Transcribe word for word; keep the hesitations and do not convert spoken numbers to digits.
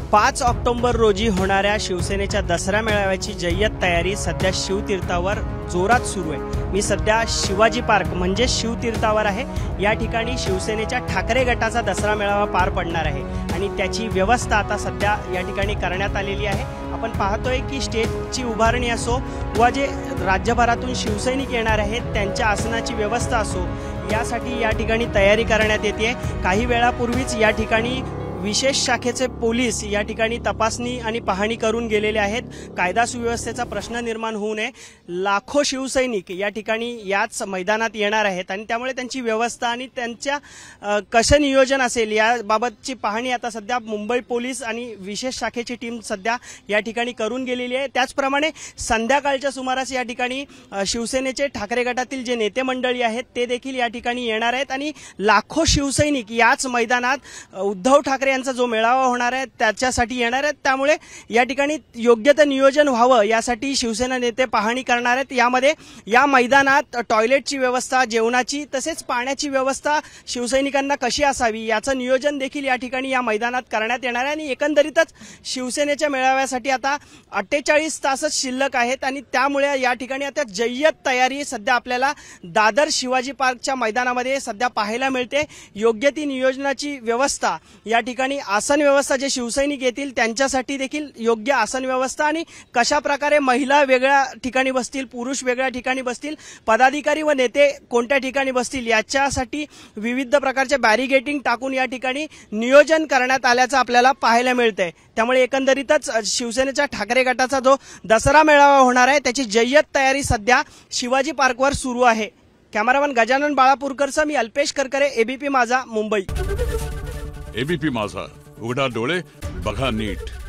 पाच ऑक्टोबर रोजी होणाऱ्या शिवसेनेच्या दसरा मेळाव्याची जय्यत तयारी सध्या शिवतीर्थावर जोरात सुरू आहे। मी सध्या शिवाजी पार्क म्हणजे शिवतीर्थावर आहे। या ठिकाणी शिवसेनेच्या ठाकरे गटाचा दसरा मेळावा पार पडणार आहे आणि त्याची व्यवस्था आता सध्या या ठिकाणी करण्यात आलेली आहे। आपण पाहतोय की स्टेजची उभारणी असो व जे राज्यभरातून शिवसैनिक येणार आहेत त्यांच्या आसनाची व्यवस्था असो, यासाठी या ठिकाणी तयारी करण्यात येते। काही वेळापूर्वीच या ठिकाणी विशेष शाखेचे पोलीस या ठिकाणी तपासणी आणि पाहणी करून गेलेले आहेत। कायदा सुव्यवस्थेचा प्रश्न निर्माण होऊ नये, लाखो शिवसैनिक या ठिकाणी याच मैदानात येणार आहेत आणि त्यामुळे त्यांची व्यवस्था आणि त्यांच्या कसे नियोजन असेल याबाबतची पाहणी आता सध्या मुंबई पोलीस आणि विशेष शाखेची टीम सध्या या ठिकाणी करून गेलेली आहे। त्याचप्रमाणे संध्याकाळच्या सुमारास या ठिकाणी शिवसेनेचे ठाकरे गटातील जे नेते मंडळी आहेत ते देखील या ठिकाणी येणार आहेत आणि लाखो शिवसैनिक याच मैदानात उद्धव ठाकरे यांचा जो मेळावा होणार आहे त्याच्यासाठी येणार आहेत। त्यामुळे या ठिकाणी योग्य ते नियोजन व्हावं यासाठी शिवसेना नेते पाहणी करणार आहेत। यामध्ये या मैदानात टॉयलेटची व्यवस्था, जेवणाची तसेच पाण्याची व्यवस्था शिवसैनिकांना कशी असावी याचं नियोजन देखील या ठिकाणी या मैदानात करण्यात येणार आहे आणि एकंदरीतच शिवसेनेच्या मेळाव्यासाठी आता अठ्ठेचाळीस तासच शिल्लक आहेत आणि त्यामुळे या ठिकाणी आता जय्यत तयारी सध्या आपल्याला दादर शिवाजी पार्कच्या मैदानामध्ये सध्या पाहायला मिळते। योग्य ती नियोजनाची व्यवस्था या ठिकाणी आसन व्यवस्था, जे शिवसैनिक येतील त्यांच्यासाठी देखील योग्य आसन व्यवस्था आणि कशा प्रकारे महिला वेगळ्या ठिकाणी बसतील, पुरुष वेगळ्या ठिकाणी बसतील, पदाधिकारी व नेते कोणत्या ठिकाणी बसतील याच्यासाठी विविध प्रकारचे बॅरिगेटिंग टाकून या ठिकाणी नियोजन करण्यात आल्याचं आपल्याला पाहायला मिळतंय। त्यामुळे एकंदरीतच शिवसेनेच्या ठाकरे गटाचा जो दसरा मेळावा होणार आहे त्याची जय्यत तयारी सध्या शिवाजी पार्कवर सुरू आहे। कॅमेरामन गजानन बाळापूरकरसह मी अल्पेश करकरे, एबीपी माझा, मुंबई। एबीपी माझा, उघडा डोळे बघा नीट।